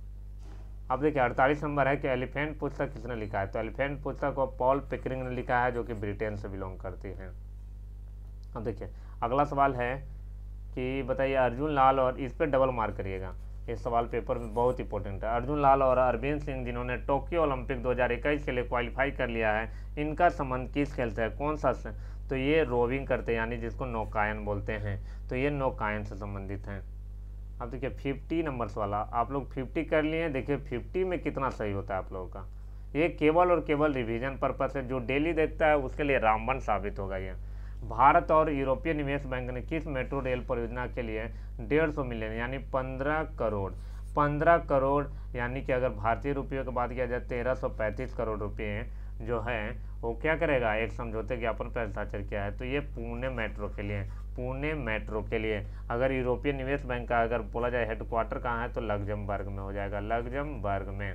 Speaker 1: अब देखिए अड़तालीस नंबर है कि एलिफेंट पुस्तक किसने लिखा है, तो एलिफेंट पुस्तक को पॉल पिकरिंग ने लिखा है जो कि ब्रिटेन से बिलोंग करती है। अब देखिए अगला सवाल है कि बताइए अर्जुन लाल, और इस पर डबल मार्क करिएगा, ये सवाल पेपर में बहुत इंपॉर्टेंट है। अर्जुन लाल और अरविंद सिंह जिन्होंने टोक्यो ओलंपिक दो हज़ार इक्कीस के लिए क्वालिफाई कर लिया है, इनका संबंध किस खेल से है, कौन सा से? तो ये रोविंग करते हैं यानी जिसको नौकायन बोलते हैं, तो ये नौकायन से संबंधित हैं। अब देखिए फिफ्टी नंबर वाला आप लोग फिफ्टी कर लिए। देखिए फिफ्टी में कितना सही होता है आप लोगों का, ये केवल और केवल रिवीजन पर्पस है। जो डेली देखता है उसके लिए रामबन साबित होगा ये। भारत और यूरोपीय निवेश बैंक ने किस मेट्रो रेल परियोजना के लिए डेढ़ सौ मिलियन यानी पंद्रह करोड़ पंद्रह करोड़ यानी कि अगर भारतीय रुपयों की बात किया जाए तेरह सौ पैंतीस करोड़ रुपये जो है वो क्या करेगा, एक समझौते ज्ञापन पर हस्ताक्षर किया है। तो ये पुणे मेट्रो के लिए, पुणे मेट्रो के लिए। अगर यूरोपीय निवेश बैंक का अगर बोला जाए हेडक्वार्टर कहाँ है, तो लग्जमबर्ग में हो जाएगा, लग्जमबर्ग में।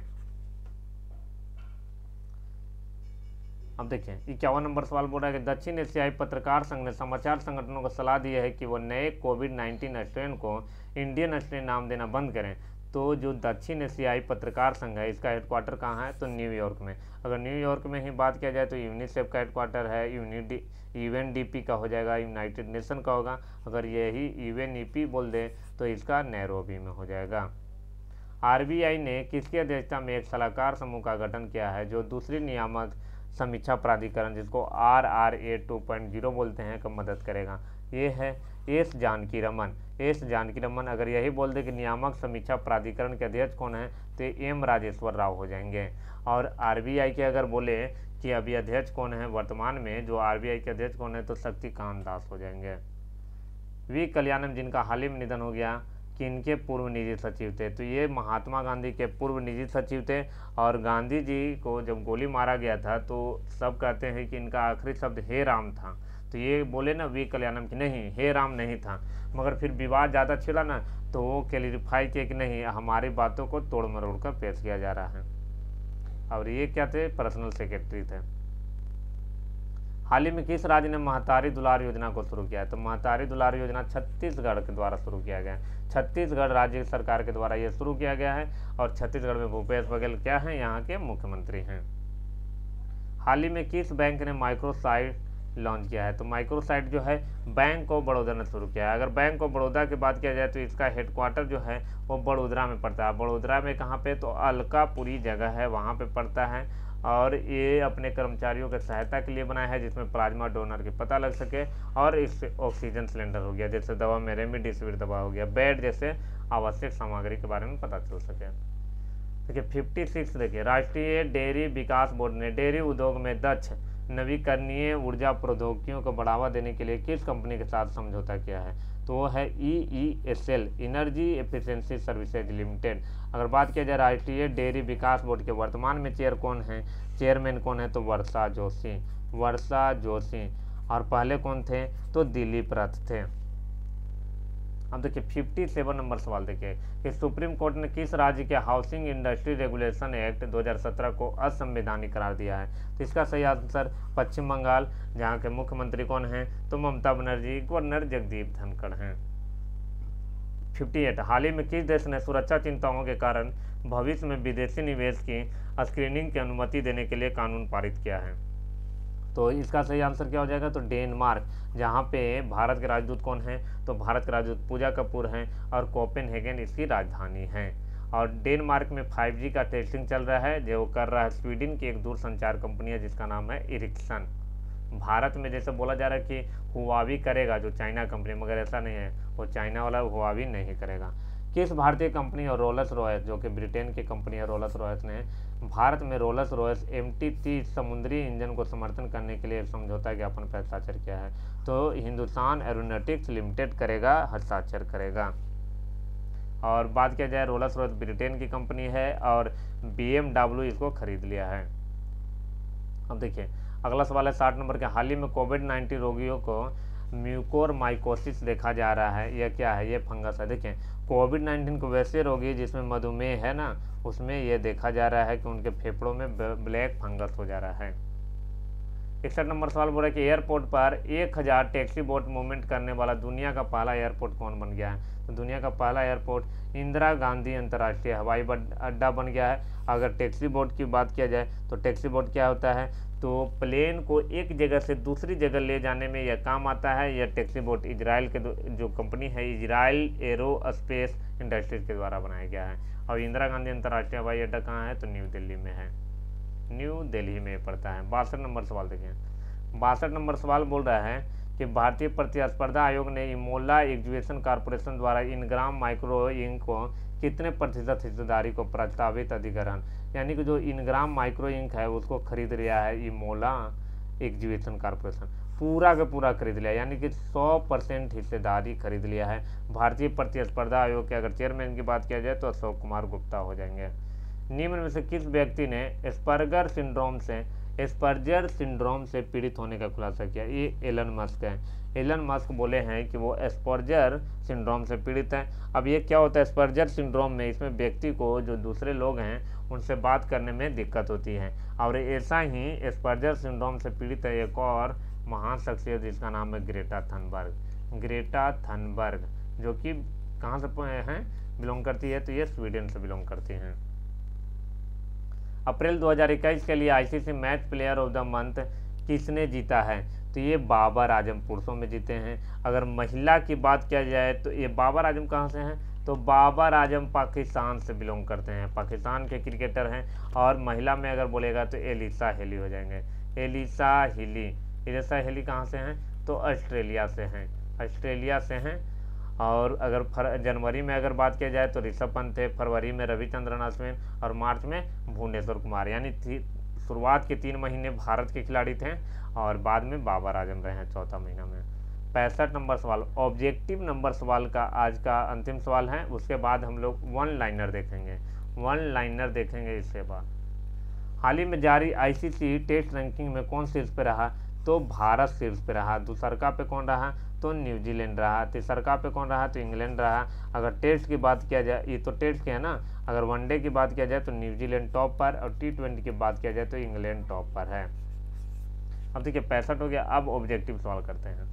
Speaker 1: अब देखिए इक्यावन नंबर सवाल बोल रहा है कि दक्षिण एशियाई पत्रकार संघ ने समाचार संगठनों को सलाह दी है कि वो नए कोविड नाइन्टीन स्ट्रेन को इंडियन स्ट्रेन नाम देना बंद करें। तो जो दक्षिण एशियाई पत्रकार संघ है इसका हेडक्वार्टर कहाँ है, तो न्यूयॉर्क में। अगर न्यूयॉर्क में ही बात किया जाए तो यूनिसेफ का हेडक्वार्टर है, यूनिडी यूएनडीपी का हो जाएगा, यूनाइटेड नेशन का होगा। अगर यही यूएनईपी बोल दे तो इसका नैरोबी में हो जाएगा। आरबीआई ने किसकी अध्यक्षता में एक सलाहकार समूह का गठन किया है जो दूसरी नियामक समीक्षा प्राधिकरण जिसको R R A two point zero बोलते हैं का मदद करेगा। ये है एस जानकी रमन। एस जानकी रमन अगर यही बोल दे कि नियामक समीक्षा प्राधिकरण के अध्यक्ष कौन है, तो एम राजेश्वर राव हो जाएंगे। और आरबीआई के अगर बोले कि अभी अध्यक्ष कौन है वर्तमान में, जो आरबीआई के अध्यक्ष कौन है, तो शक्तिकांत दास हो जाएंगे। वी कल्याणम जिनका हाल ही में निधन हो गया, कि इनके पूर्व निजी सचिव थे, तो ये महात्मा गांधी के पूर्व निजी सचिव थे। और गांधी जी को जब गोली मारा गया था तो सब कहते हैं कि इनका आखिरी शब्द हे राम था। तो ये बोले ना वी कल्याणम की नहीं, हे राम नहीं था, मगर फिर विवाद ज़्यादा छिड़ा ना तो वो क्लियरिफाई किया कि नहीं हमारी बातों को तोड़ मरोड़ कर पेश किया जा रहा है। और ये क्या थे, पर्सनल सेक्रेटरी थे। हाल ही में किस राज्य ने महतारी दुलार योजना को शुरू किया है, तो महतारी दुलार योजना छत्तीसगढ़ के द्वारा शुरू किया गया है। छत्तीसगढ़ राज्य सरकार के द्वारा यह शुरू किया गया है और छत्तीसगढ़ में भूपेश बघेल क्या हैं, यहाँ के मुख्यमंत्री हैं। हाल ही में किस बैंक ने माइक्रोसाइट लॉन्च किया है। तो माइक्रोसाइट जो है बैंक ऑफ बड़ौदा ने शुरू किया है। अगर बैंक ऑफ बड़ौदा की बात किया जाए तो इसका हेडक्वार्टर जो है वो बड़ोदरा में पड़ता है। बड़ोदरा में कहाँ पे, तो अलकापुरी जगह है, वहाँ पे पड़ता है। और ये अपने कर्मचारियों की सहायता के लिए बनाया है, जिसमें प्लाज्मा डोनर की पता लग सके, और इससे ऑक्सीजन सिलेंडर हो गया, जैसे दवा में रेमडेसिविर दवा हो गया, बेड जैसे आवश्यक सामग्री के बारे में पता चल सके। देखिए फिफ्टी सिक्स देखिए, राष्ट्रीय डेयरी विकास बोर्ड ने डेयरी उद्योग में दक्ष नवीकरणीय ऊर्जा प्रौद्योगिकियों को बढ़ावा देने के लिए किस कंपनी के साथ समझौता किया है, तो वो है E E S L energy efficiency services limited. अगर बात किया जाए राष्ट्रीय डेयरी विकास बोर्ड के वर्तमान में चेयर कौन है, चेयरमैन कौन है, तो वर्षा जोशी, वर्षा जोशी। और पहले कौन थे, तो दिलीप रथ थे। अब देखिए सत्तावन नंबर सवाल देखिए कि सुप्रीम कोर्ट ने किस राज्य के हाउसिंग इंडस्ट्री रेगुलेशन एक्ट दो हज़ार सत्रह को असंवैधानिक करार दिया है, तो इसका सही आंसर पश्चिम बंगाल, जहां के मुख्यमंत्री कौन हैं, तो ममता बनर्जी, गवर्नर जगदीप धनखड़ हैं। अट्ठावन हाल ही में किस देश ने सुरक्षा चिंताओं के कारण भविष्य में विदेशी निवेश की स्क्रीनिंग की अनुमति देने के लिए कानून पारित किया है, तो इसका सही आंसर क्या हो जाएगा, तो डेनमार्क, जहाँ पे भारत के राजदूत कौन हैं, तो भारत के राजदूत पूजा कपूर हैं, और कोपेनहेगन इसकी राजधानी है। और डेनमार्क में फाइव जी का टेस्टिंग चल रहा है, जो कर रहा है स्वीडन की एक दूरसंचार कंपनी है जिसका नाम है इरिक्सन। भारत में जैसे बोला जा रहा है कि हुआवी करेगा, जो चाइना कंपनी, मगर ऐसा नहीं है, वो चाइना वाला हुआवी नहीं करेगा। किस भारतीय कंपनी और रोल्स रॉयस, जो कि ब्रिटेन की कंपनी है रोल्स रॉयस, ने भारत में रोल्स रॉयस एम टी तीस समुद्री इंजन को समर्थन करने के लिए समझौता ज्ञापन पर हस्ताक्षर किया है, तो हिंदुस्तान एरोनॉटिक्स लिमिटेड करेगा, हस्ताक्षर करेगा। और बात किया जाए रोल्स रॉयस ब्रिटेन की कंपनी है और बी एम डब्ल्यू इसको खरीद लिया है। अब देखिए अगला सवाल है साठ नंबर के, हाल ही में कोविड नाइन्टीन रोगियों को म्यूकोरमाइकोसिस देखा जा रहा है, यह क्या है, ये फंगस है। देखिए कोविड नाइन्टीन को वैसे रोगी जिसमें मधुमेह है ना, उसमें यह देखा जा रहा है कि उनके फेफड़ों में ब्लैक फंगस हो जा रहा है। इकसठ नंबर सवाल बोल रहा है कि एयरपोर्ट पर एक हज़ार टैक्सी बोट मूवमेंट करने वाला दुनिया का पहला एयरपोर्ट कौन बन गया है, तो दुनिया का पहला एयरपोर्ट इंदिरा गांधी अंतर्राष्ट्रीय हवाई अड्डा बन गया है। अगर टैक्सी बोट की बात किया जाए तो टैक्सी बोट क्या होता है, तो प्लेन को एक जगह से दूसरी जगह ले जाने में यह काम आता है। यह टैक्सी बोट इजराइल के जो कंपनी है इजराइल एरोस्पेस इंडस्ट्रीज के द्वारा बनाया गया है। और इंदिरा गांधी अंतर्राष्ट्रीय हवाई अड्डा कहाँ है, तो न्यू दिल्ली में है, न्यू दिल्ली में पड़ता है। बासठ नंबर सवाल देखें, बासठ नंबर सवाल बोल रहा है कि भारतीय प्रतिस्पर्धा आयोग ने इमोला एग्जीबिशन कॉरपोरेशन द्वारा इनग्राम माइक्रो इंक को कितने प्रतिशत हिस्सेदारी को प्रस्तावित अधिग्रहण, यानी कि जो इनग्राम माइक्रो इंक है उसको खरीद लिया है इमोला एग्जीबिशन कॉरपोरेशन, पूरा का पूरा खरीद लिया, यानी कि सौ परसेंट हिस्सेदारी खरीद लिया है। भारतीय प्रतिस्पर्धा आयोग के अगर चेयरमैन की बात किया जाए तो अशोक कुमार गुप्ता हो जाएंगे। निम्न में से किस व्यक्ति ने एस्पर्गर सिंड्रोम से एस्पर्जर सिंड्रोम से पीड़ित होने का खुलासा किया, ये एलन मस्क है। एलन मस्क बोले हैं कि वो एस्पर्जर सिंड्रोम से पीड़ित है। अब ये क्या होता है एस्पर्जर सिंड्रोम में, इसमें व्यक्ति को जो दूसरे लोग हैं उनसे बात करने में दिक्कत होती है, और ऐसा ही एस्पर्जर सिंड्रोम से पीड़ित है एक और महान शख्सियत जिसका नाम है ग्रेटा थनबर्ग। ग्रेटा थनबर्ग जो कि कहाँ से हैं बिलोंग करती है, तो ये स्वीडन से बिलोंग करती हैं। अप्रैल दो हज़ार इक्कीस के लिए ICC match player of the month किसने जीता है, तो ये बाबर आजम पुरुषों में जीते हैं। अगर महिला की बात किया जाए तो ये बाबर आजम कहाँ से हैं, तो बाबर आजम पाकिस्तान से बिलोंग करते हैं, पाकिस्तान के क्रिकेटर हैं। और महिला में अगर बोलेगा तो एलिसा हेली हो जाएंगे, एलिसा हिली। एलिसा हेली कहाँ से हैं, तो ऑस्ट्रेलिया से हैं, ऑस्ट्रेलिया से हैं। और अगर फर जनवरी में अगर बात किया जाए तो ऋषभ पंत थे, फरवरी में रविचंद्रन अश्विन, और मार्च में भुवनेश्वर कुमार। यानी शुरुआत के तीन महीने भारत के खिलाड़ी थे और बाद में बाबर आजम रहे हैं चौथा महीना में। पैंसठ नंबर सवाल ऑब्जेक्टिव नंबर सवाल का आज का अंतिम सवाल है, उसके बाद हम लोग वन लाइनर देखेंगे, वन लाइनर देखेंगे इसके बाद। हाल ही में जारी आईसीसी टेस्ट रैंकिंग में कौन शीर्ष पे रहा, तो भारत शीर्ष पे रहा। दूसरका पे कौन रहा, तो न्यूजीलैंड रहा। तीसरका पे कौन रहा, तो इंग्लैंड रहा। अगर टेस्ट की बात किया जाए, ये तो टेस्ट के है ना, अगर वनडे की बात किया जाए तो न्यूजीलैंड टॉप पर, और टी ट्वेंटी की बात किया जाए तो इंग्लैंड टॉप पर है। अब देखिए पैंसठ हो गया, अब ऑब्जेक्टिव सवाल करते हैं।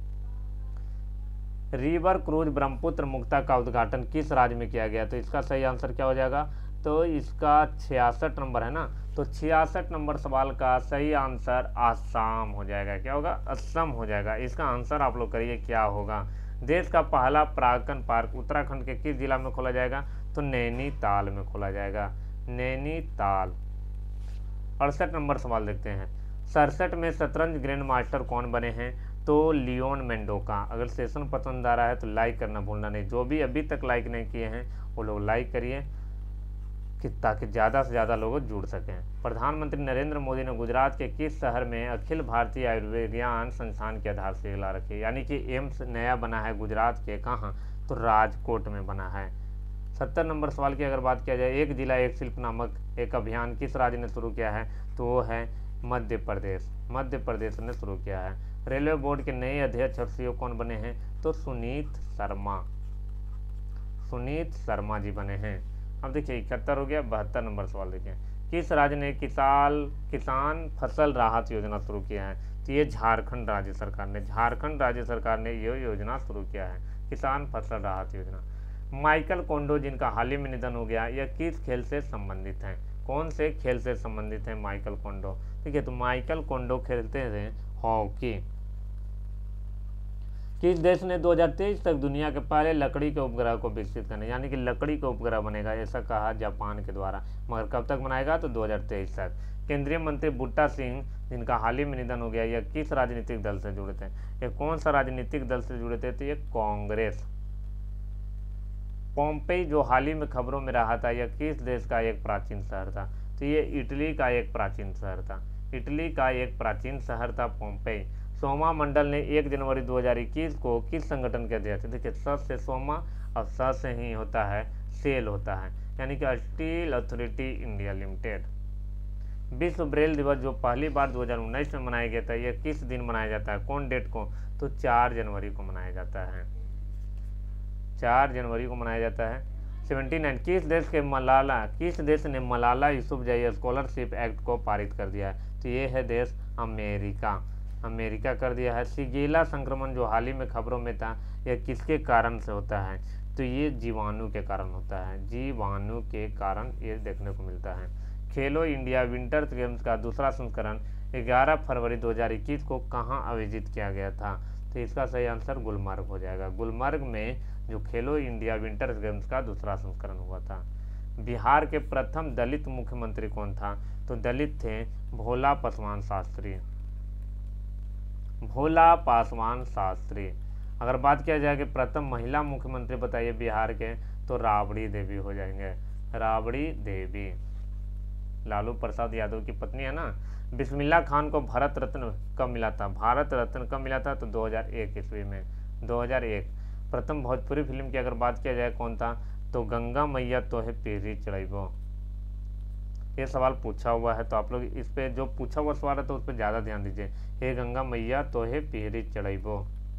Speaker 1: रिवर क्रूज ब्रह्मपुत्र मुक्ता का उद्घाटन किस राज्य में किया गया, तो इसका सही आंसर क्या हो जाएगा, तो इसका छियासठ नंबर है ना, तो छियासठ नंबर सवाल का सही आंसर आसाम हो जाएगा। क्या होगा? असम हो जाएगा। इसका आंसर आप लोग करिए क्या होगा। देश का पहला परागकण पार्क उत्तराखंड के किस जिला में खोला जाएगा? तो नैनीताल में खोला जाएगा, नैनीताल। अड़सठ नंबर सवाल देखते हैं। सड़सठ में शतरंज ग्रैंड मास्टर कौन बने हैं? तो लियोन मेंडोका। अगर सेशन पसंद आ रहा है तो लाइक करना भूलना नहीं। जो भी अभी तक लाइक नहीं किए हैं वो लोग लाइक करिए कि ताकि ज़्यादा से ज़्यादा लोग जुड़ सकें। प्रधानमंत्री नरेंद्र मोदी ने गुजरात के किस शहर में अखिल भारतीय आयुर्विज्ञान संस्थान की आधारशिला रखी? यानी कि एम्स नया बना है गुजरात के, कहाँ? तो राजकोट में बना है। सत्तर नंबर सवाल की अगर बात किया जाए, एक जिला एक शिल्प नामक एक अभियान किस राज्य ने शुरू किया है? तो वो है मध्य प्रदेश, मध्य प्रदेश ने शुरू किया है। रेलवे बोर्ड के नए अध्यक्ष और सीईओ कौन बने हैं? तो सुनीत शर्मा, सुनीत शर्मा जी बने हैं। अब देखिए इकहत्तर हो गया। बहत्तर नंबर सवाल देखिए, किस राज्य ने किसान किसान फसल राहत योजना शुरू किया है? तो ये झारखंड राज्य सरकार ने, झारखंड राज्य सरकार ने ये योजना शुरू किया है, किसान फसल राहत योजना। माइकल कोंडो जिनका हाल ही में निधन हो गया, यह किस खेल से संबंधित हैं? कौन से खेल से संबंधित है माइकल कोंडो? ठीक है, तो माइकल कोंडो खेलते थे हॉकी। किस देश ने दो हज़ार तेईस तक दुनिया के पहले लकड़ी के उपग्रह को विकसित करने, यानी कि लकड़ी का उपग्रह बनेगा ऐसा कहा जापान के द्वारा, मगर कब तक बनाएगा? तो दो हज़ार तेईस तक। केंद्रीय मंत्री बूटा सिंह जिनका हाल ही में निधन हो गया, यह किस राजनीतिक दल से जुड़े थे? ये कौन सा राजनीतिक दल से जुड़े थे? तो ये कांग्रेस। पोम्पेई जो हाल ही में खबरों में रहा था, यह किस देश का एक प्राचीन शहर था? तो ये इटली का एक प्राचीन शहर था, इटली का एक प्राचीन शहर था पोम्पेई। सोमा मंडल ने एक जनवरी दो हज़ार इक्कीस को किस संगठन के अध्यक्ष? देखिए स से सोमा और स से ही होता है सेल होता है, यानी कि स्टील अथॉरिटी इंडिया लिमिटेड। विश्व ब्रेल दिवस जो पहली बार दो हज़ार उन्नीस में मनाया गया था, यह किस दिन मनाया जाता है? कौन डेट को? तो चार जनवरी को मनाया जाता है, चार जनवरी को मनाया जाता है। उन्यासी किस देश के मलाला किस देश ने मलाला यूसुफजई स्कॉलरशिप एक्ट को पारित कर दिया है? तो ये है देश अमेरिका, अमेरिका कर दिया है। शिगेला संक्रमण जो हाल ही में खबरों में था, यह किसके कारण से होता है? तो ये जीवाणु के कारण होता है, जीवाणु के कारण ये देखने को मिलता है। खेलो इंडिया विंटर गेम्स का दूसरा संस्करण ग्यारह फरवरी दो हज़ार इक्कीस को कहाँ आयोजित किया गया था? तो इसका सही आंसर गुलमर्ग हो जाएगा। गुलमर्ग में जो खेलो इंडिया विंटर गेम्स का दूसरा संस्करण हुआ था। बिहार के प्रथम दलित मुख्यमंत्री कौन था? तो दलित थे भोला पासवान शास्त्री, भोला पासवान शास्त्री। अगर बात किया जाए कि प्रथम महिला मुख्यमंत्री बताइए बिहार के, तो राबड़ी देवी हो जाएंगे, राबड़ी देवी। लालू प्रसाद यादव की पत्नी है ना। बिस्मिल्लाह खान को भारत रत्न कब मिला था? भारत रत्न कब मिला था? तो दो हज़ार एक ईस्वी में, दो हज़ार एक। प्रथम भोजपुरी फिल्म की अगर बात किया जाए कौन था? तो गंगा मैया तो है पीरी चढ़ाइबो। ये सवाल पूछा हुआ है तो आप लोग इस पे जो पूछा हुआ सवाल है तो उस पर ज़्यादा ध्यान दीजिए। हे गंगा मैया तो है पीरी चढ़ाइबो।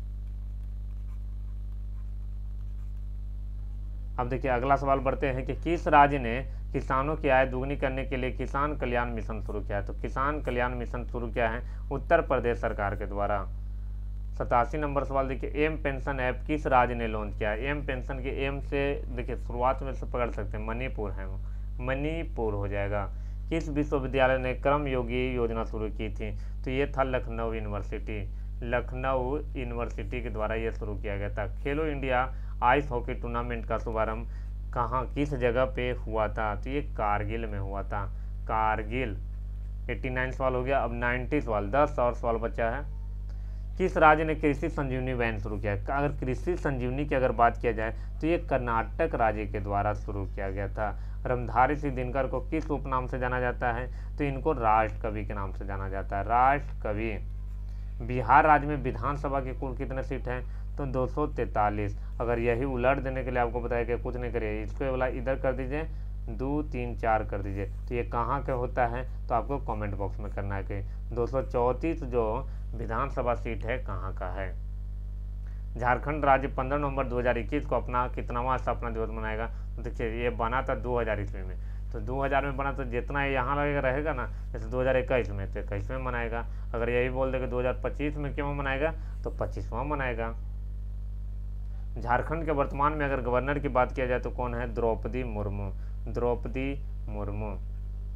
Speaker 1: अब देखिए अगला सवाल बढ़ते हैं कि किस राज्य ने किसानों की आय दोगुनी करने के लिए किसान कल्याण मिशन शुरू किया है? तो किसान कल्याण मिशन शुरू किया है उत्तर प्रदेश सरकार के द्वारा। सतासी नंबर सवाल देखिए, एम पेंशन ऐप किस राज्य ने लॉन्च किया है? एम पेंशन के एम से देखिए शुरुआत में से पकड़ सकते हैं, मणिपुर है वो, मणिपुर हो जाएगा। किस विश्वविद्यालय ने कर्मयोगी योजना शुरू की थी? तो ये था लखनऊ यूनिवर्सिटी, लखनऊ यूनिवर्सिटी के द्वारा ये शुरू किया गया था। खेलो इंडिया आइस हॉकी टूर्नामेंट का शुभारंभ कहाँ किस जगह पे हुआ था? तो ये कारगिल में हुआ था, कारगिल। नवासी सवाल हो गया। अब नब्बे सवाल, दस और सवाल बचा है। किस राज्य ने कृषि संजीवनी वैन शुरू किया? अगर कृषि संजीवनी की अगर बात किया जाए तो ये कर्नाटक राज्य के द्वारा शुरू किया गया था। रमधारी सिंह दिनकर को किस उपनाम से जाना जाता है? तो इनको राष्ट्र कवि के नाम से जाना जाता है, राष्ट्र कवि। बिहार राज्य में विधानसभा की कुल कितने सीट हैं? तो दो सौ तैंतालीस। अगर यही उलट देने के लिए आपको बताया कि कुछ नहीं करिए, इसको वाला इधर कर दीजिए, दो तीन चार कर दीजिए, तो ये कहाँ का होता है? तो आपको कमेंट बॉक्स में करना है कि दो सौ चौंतीस जो विधानसभा सीट है कहाँ का है। झारखंड राज्य पंद्रह नवंबर दो हज़ार इक्कीस को अपना कितनावां स्थापना दिवस मनाएगा? तो देखिए ये बना था दो हज़ार ईस्वी में, तो दो हज़ार में बना तो जितना यहाँ लगेगा रहेगा ना, जैसे दो हज़ार इक्कीस में तो इक्कीस में मनाएगा। अगर यही बोल दे कि दो हज़ार पच्चीस में क्यों मनाएगा? तो पच्चीसवां मनाएगा। झारखंड के वर्तमान में अगर गवर्नर की बात किया जाए तो कौन है? द्रौपदी मुर्मू, द्रौपदी मुर्मू।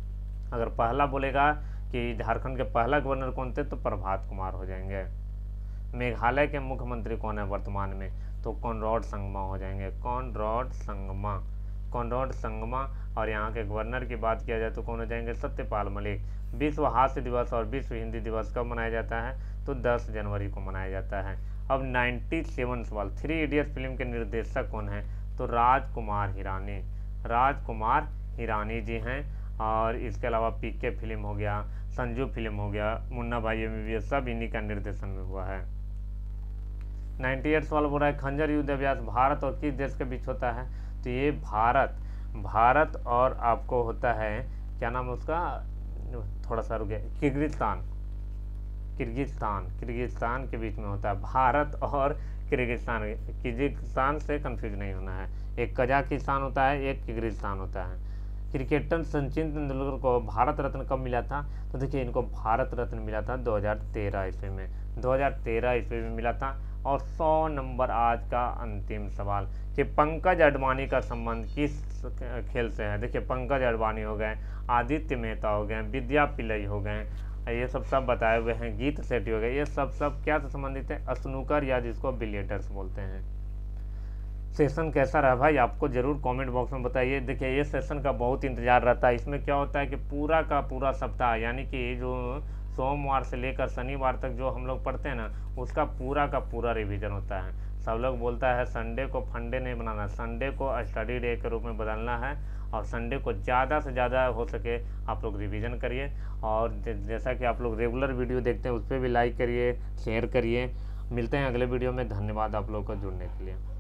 Speaker 1: अगर पहला बोलेगा कि झारखंड के पहला गवर्नर कौन थे तो प्रभात कुमार हो जाएंगे। मेघालय के मुख्यमंत्री कौन है वर्तमान में, तो कॉनरैड संगमा हो जाएंगे, कॉनरैड संगमा, कॉनरैड संगमा। और यहाँ के गवर्नर की बात किया जाए तो कौन हो जाएंगे, सत्यपाल मलिक। विश्व हास्य दिवस और विश्व हिंदी दिवस कब मनाया जाता है, तो दस जनवरी को मनाया जाता है। अब सत्तानवे सवाल, थ्री इडियट फिल्म के निर्देशक कौन है, तो राजकुमार हिरानी, राजकुमार हिरानी जी हैं। और इसके अलावा पीके फिल्म हो गया, संजू फिल्म हो गया, मुन्ना भाई एमबीबीएस, सब इन्हीं का निर्देशन में हुआ है। अट्ठानवे सवाल बोल रहा है खंजर युद्ध अभ्यास भारत और किस देश के बीच होता है, तो ये भारत भारत और आपको होता है, क्या नाम है उसका, थोड़ा सा रुक गया, किर्गिस्तान, किर्गिस्तान किर्गिस्तान के बीच में होता है, भारत और किर्गिस्तान। किर्गिस्तान से कंफ्यूज नहीं होना है, एक कजाकिस्तान होता है, एक किर्गिस्तान होता है। क्रिकेटर सचिन तेंदुलकर को भारत रत्न कब मिला था, तो देखिए इनको भारत रत्न मिला था दो हज़ार तेरह ईस्वी में, दो हज़ार तेरह ईस्वी में मिला था। और सौ नंबर आज का अंतिम सवाल कि पंकज अडवाणी का संबंध किस खेल से है। देखिए पंकज अडवाणी हो गए, आदित्य मेहता हो गए, विद्या पिल्लई हो गए, ये सब सब बताए हुए हैं, गीत सेठी हो गए, ये सब सब क्या से संबंधित है, स्नूकर या जिसको बिलियर्ड्स बोलते हैं। सेशन कैसा रहा भाई, आपको जरूर कमेंट बॉक्स में बताइए। देखिए ये सेशन का बहुत इंतजार रहता है। इसमें क्या होता है कि पूरा का पूरा सप्ताह, यानी कि जो सोमवार से लेकर शनिवार तक जो हम लोग पढ़ते हैं ना, उसका पूरा का पूरा रिवीजन होता है। सब लोग बोलता है संडे को फंडे नहीं बनाना, संडे को स्टडी डे के रूप में बदलना है, और संडे को ज़्यादा से ज़्यादा हो सके आप लोग रिवीजन करिए। और जैसा कि आप लोग रेगुलर वीडियो देखते हैं उस पर भी लाइक करिए, शेयर करिए। मिलते हैं अगले वीडियो में। धन्यवाद आप लोगों को जुड़ने के लिए।